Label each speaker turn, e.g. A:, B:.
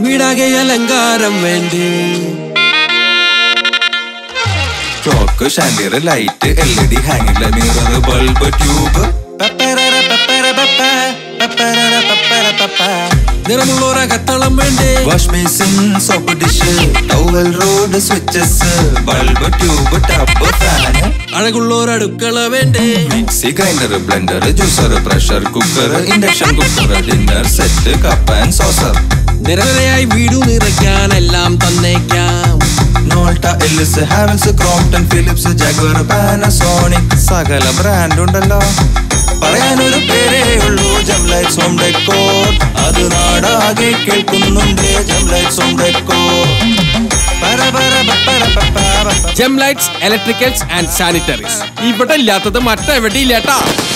A: വീടാകെ അലങ്കാരം വേണ്ടേ
B: ചോക്ക് ഷാൻഡിയർ ലൈറ്റ് LED ഹാങ്ങിങ് മിറർ ബൾബ് ട്യൂബ്
A: നിറമുള്ളൊരകത്തളം വേണ്ടേ
B: wash basin soap dish towel rod switches bulb tube tub fan
A: അഴകുള്ളൊരടുക്കള വേണ്ടേ
B: mixie grinder blender juicer pressure cooker induction cooker dinner set cup and saucer
A: നിരനിരയായി വീടു നിറയ്ക്കാൻ എല്ലാം തന്നേക്കാം
B: Nolta Ellis Havells Crompton Philips Jaguar Panasonic സകല brand ഉണ്ടല്ലോ പറയാനൊരു പേരേ ഉള്ളൂ ജം ലൈറ്റ്സ് ഹോം ഡെക്കോർ അത് നാടാകെ കേൾക്കുന്നുണ്ട് Jam lights home decor
A: Jam lights electricals and sanitaries ഇവിടെ ഇല്ലാത്തത് മറ്റെവിടെ ഇല്ലാട്ടാ